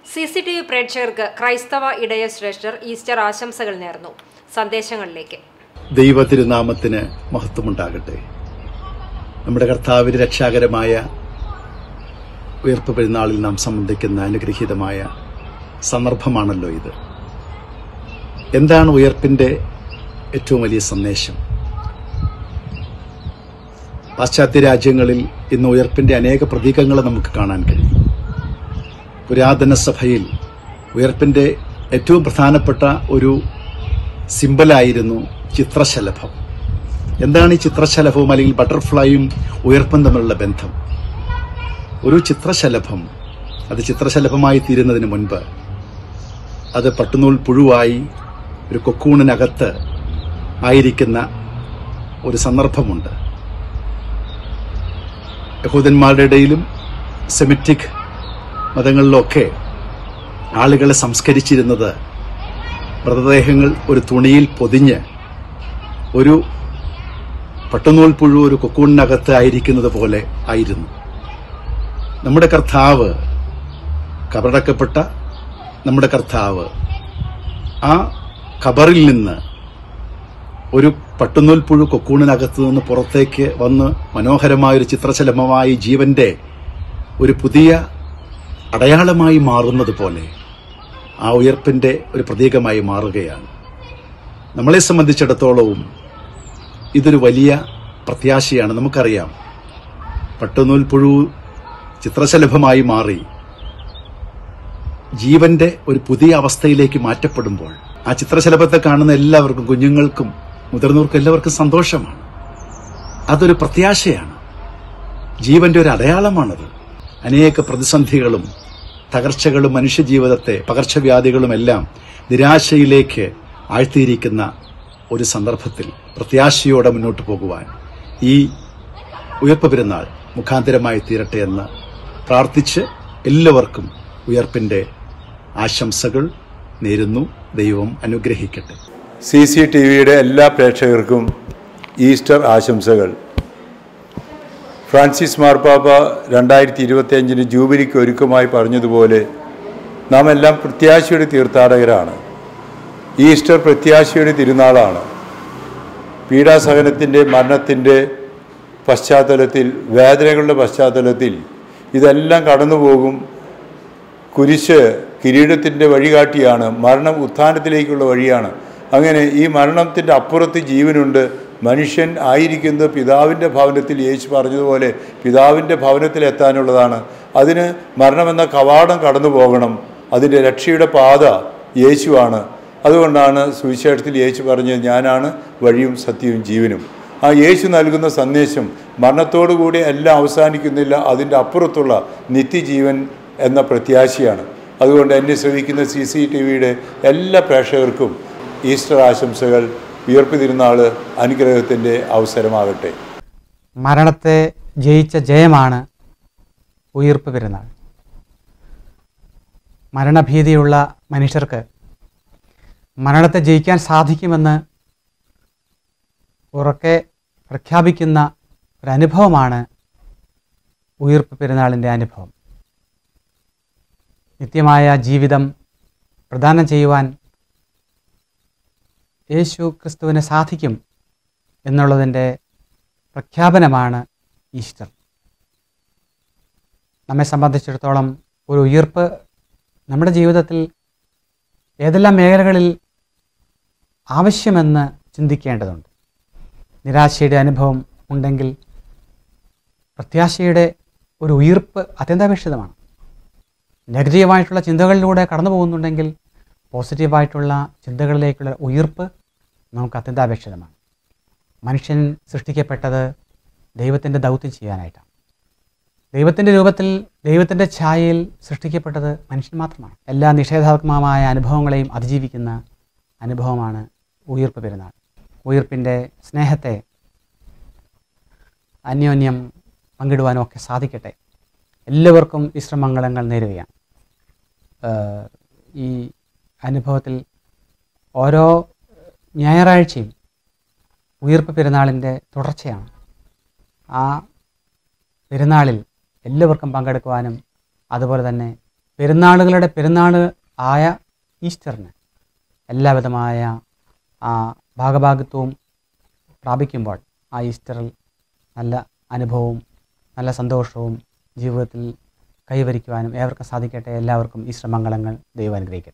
CCTV പ്രേക്ഷകർക്ക് ക്രൈസ്തവ ഇടയ ശ്രേഷ്ഠർ ഈസ്റ്റർ ആശംസകൾ നേർന്നു. സന്ദേശങ്ങളിലേക്ക്. ദൈവതിരുനാമത്തിന് മഹത്വമുണ്ടാകട്ടെ. നമ്മുടെ കർത്താവിന്റെ രക്ഷാകരമായ ഉയർപ്പ് പെരുന്നാളിൽ നാം സംബന്ധിക്കുന്ന അനുഗ്രഹീതമായ സന്ദർഭമാണല്ലോ ഇത്. എന്താണ് ഉയർപ്പിന്റെ ഏറ്റവും വലിയ സന്ദേശം? പാശ്ചാത്യ രാജ്യങ്ങളിൽ ഇന്ന് ഉയർപ്പിന്റെ അനേക പ്രതീകങ്ങൾ നമുക്ക് കാണാൻ കഴിയും. പുരാതന സഭയിൽ ഉയർപ്പിന്റെ ഏറ്റവും പ്രധാനപ്പെട്ട ഒരു സിംബലായിരുന്നു ചിത്രശലഭം. എന്താണ് ഈ ചിത്രശലഭവും അല്ലെങ്കിൽ ബട്ടർഫ്ലൈയും ഉയർപ്പും തമ്മിലുള്ള ബന്ധം? ഒരു ചിത്രശലഭം അത് ചിത്രശലഭമായി തീരുന്നതിന് മുൻപ് അത് പട്ടുനൂൽ പുഴുവായി ഒരു കൊക്കൂണിനകത്ത് ആയിരിക്കുന്ന ഒരു സന്ദർഭമുണ്ട്. യഹൂദന്മാരുടെ ഇടയിലും സെമിറ്റിക് മതങ്ങളിലൊക്കെ ആളുകളെ സംസ്കരിച്ചിരുന്നത് മൃതദേഹങ്ങൾ ഒരു തുണിയിൽ പൊതിഞ്ഞ് ഒരു പട്ടുനൂൽ പുഴു ഒരു കൊക്കൂണിനകത്ത് ആയിരിക്കുന്നത് പോലെ ആയിരുന്നു. നമ്മുടെ കർത്താവ്, കബറടക്കപ്പെട്ട നമ്മുടെ കർത്താവ് ആ ഖബറിൽ നിന്ന് ഒരു പട്ടുനൂൽ പുഴു കൊക്കൂണിനകത്ത് നിന്ന് പുറത്തേക്ക് വന്ന് മനോഹരമായൊരു ചിത്രശലഭമായി ജീവന്റെ ഒരു പുതിയ അടയാളമായി മാറുന്നത് പോലെ ആ ഉയർപ്പിന്റെ ഒരു പ്രതീകമായി മാറുകയാണ്. നമ്മളെ സംബന്ധിച്ചിടത്തോളവും ഇതൊരു വലിയ പ്രത്യാശയാണ്. നമുക്കറിയാം, പട്ടുനൂൽ പുഴു ചിത്രശലഭമായി മാറി ജീവന്റെ ഒരു പുതിയ അവസ്ഥയിലേക്ക് മാറ്റപ്പെടുമ്പോൾ ആ ചിത്രശലഭത്തെ കാണുന്ന എല്ലാവർക്കും, കുഞ്ഞുങ്ങൾക്കും മുതിർന്നവർക്കും എല്ലാവർക്കും സന്തോഷമാണ്. അതൊരു പ്രത്യാശയാണ്. ജീവന്റെ ഒരു അടയാളമാണത്. അനേക പ്രതിസന്ധികളും തകർച്ചകളും മനുഷ്യജീവിതത്തെ, പകർച്ചവ്യാധികളും എല്ലാം നിരാശയിലേക്ക് ആഴ്ത്തിയിരിക്കുന്ന ഒരു സന്ദർഭത്തിൽ പ്രത്യാശയോടെ മുന്നോട്ട് പോകുവാൻ ഈ ഉയർപ്പ് പെരുന്നാൾ മുഖാന്തരമായി തീരട്ടെ എന്ന് പ്രാർത്ഥിച്ച് എല്ലാവർക്കും ഉയർപ്പിന്റെ ആശംസകൾ നേരുന്നു. ദൈവം അനുഗ്രഹിക്കട്ടെ. CCTVയുടെ എല്ലാ പ്രേക്ഷകർക്കും ഈസ്റ്റർ ആശംസകൾ. ഫ്രാൻസിസ് മാർപ്പാപ്പ 2025 ജൂബിലിക്ക് ഒരുക്കമായി പറഞ്ഞതുപോലെ നാം എല്ലാം പ്രത്യാശയുടെ തീർത്ഥാടകരാണ്. ഈസ്റ്റർ പ്രത്യാശയുടെ തിരുനാളാണ്. പീഡാസഹനത്തിൻ്റെ, മരണത്തിൻ്റെ പശ്ചാത്തലത്തിൽ, വേദനകളുടെ പശ്ചാത്തലത്തിൽ ഇതെല്ലാം കടന്നുപോകും. കുരിശ് കിരീടത്തിൻ്റെ വഴികാട്ടിയാണ്. മരണം ഉത്ഥാനത്തിലേക്കുള്ള വഴിയാണ്. അങ്ങനെ ഈ മരണത്തിൻ്റെ അപ്പുറത്ത് ജീവനുണ്ട്. മനുഷ്യൻ ആയിരിക്കുന്നത് പിതാവിൻ്റെ ഭവനത്തിൽ, യേശു പറഞ്ഞതുപോലെ പിതാവിൻ്റെ ഭവനത്തിൽ എത്താനുള്ളതാണ്. അതിന് മരണമെന്ന കവാടം കടന്നു പോകണം. അതിൻ്റെ രക്ഷയുടെ പാത യേശുവാണ്. അതുകൊണ്ടാണ് സുവിശേഷത്തിൽ യേശു പറഞ്ഞത്, ഞാനാണ് വഴിയും സത്യവും ജീവനും. ആ യേശു നൽകുന്ന സന്ദേശം മരണത്തോടുകൂടി എല്ലാം അവസാനിക്കുന്നില്ല, അതിൻ്റെ അപ്പുറത്തുള്ള നിത്യജീവൻ എന്ന പ്രത്യാശയാണ്. അതുകൊണ്ട് എന്നെ ശ്രവിക്കുന്ന CCTVയുടെ എല്ലാ പ്രേക്ഷകർക്കും ഈസ്റ്റർ ആശംസകൾ. ഉയർപ്പ് തിരുനാൾ അനുഗ്രഹത്തിൻ്റെ അവസരമാകട്ടെ. മരണത്തെ ജയിച്ച ജയമാണ് ഉയർപ്പ് പെരുന്നാൾ. മരണഭീതിയുള്ള മനുഷ്യർക്ക് മരണത്തെ ജയിക്കാൻ സാധിക്കുമെന്ന് ഉറക്കെ പ്രഖ്യാപിക്കുന്ന ഒരനുഭവമാണ് ഉയർപ്പ് പെരുന്നാളിൻ്റെ അനുഭവം. നിത്യമായ ജീവിതം പ്രദാനം ചെയ്യുവാൻ യേശു ക്രിസ്തുവിന് സാധിക്കും എന്നുള്ളതിൻ്റെ പ്രഖ്യാപനമാണ് ഈസ്റ്റർ. നമ്മെ സംബന്ധിച്ചിടത്തോളം ഒരു ഉയർപ്പ് നമ്മുടെ ജീവിതത്തിൽ ഏതെല്ലാം മേഖലകളിൽ ആവശ്യമെന്ന് ചിന്തിക്കേണ്ടതുണ്ട്. നിരാശയുടെ അനുഭവം ഉണ്ടെങ്കിൽ പ്രത്യാശയുടെ ഒരു ഉയർപ്പ് അത്യന്താപേക്ഷിതമാണ്. നെഗറ്റീവായിട്ടുള്ള ചിന്തകളിലൂടെ കടന്നു പോകുന്നുണ്ടെങ്കിൽ പോസിറ്റീവായിട്ടുള്ള ചിന്തകളിലേക്കുള്ള ഉയർപ്പ് നമുക്ക് അത്യന്താപേക്ഷിതമാണ്. മനുഷ്യൻ സൃഷ്ടിക്കപ്പെട്ടത് ദൈവത്തിൻ്റെ ദൗത്യം ചെയ്യാനായിട്ടാണ്. ദൈവത്തിൻ്റെ രൂപത്തിൽ, ദൈവത്തിൻ്റെ ഛായയിൽ സൃഷ്ടിക്കപ്പെട്ടത് മനുഷ്യൻ മാത്രമാണ്. എല്ലാ നിഷേധാത്മകമായ അനുഭവങ്ങളെയും അതിജീവിക്കുന്ന അനുഭവമാണ് ഉയർപ്പ് പെരുന്നാൾ. ഉയർപ്പിൻ്റെ സ്നേഹത്തെ അന്യോന്യം പങ്കിടുവാനും ഒക്കെ സാധിക്കട്ടെ. എല്ലാവർക്കും ഈസ്റ്റർ മംഗളങ്ങൾ നേരുകയാണ്. ഈ അനുഭവത്തിൽ ഓരോ ഞായറാഴ്ചയും ഉയർപ്പ് പെരുന്നാളിൻ്റെ തുടർച്ചയാണ്. ആ പെരുന്നാളിൽ എല്ലാവർക്കും പങ്കെടുക്കുവാനും അതുപോലെ തന്നെ പെരുന്നാളുകളുടെ പെരുന്നാൾ ആയ ഈസ്റ്ററിന് എല്ലാവിധമായ ഭാഗഭാഗിത്വവും പ്രാപിക്കുമ്പോൾ ആ ഈസ്റ്ററിൽ നല്ല അനുഭവവും നല്ല സന്തോഷവും ജീവിതത്തിൽ കൈവരിക്കുവാനും ഏവർക്കും സാധിക്കട്ടെ. എല്ലാവർക്കും ഈസ്റ്റർ മംഗളങ്ങൾ. ദൈവം അനുഗ്രഹിക്കട്ടെ.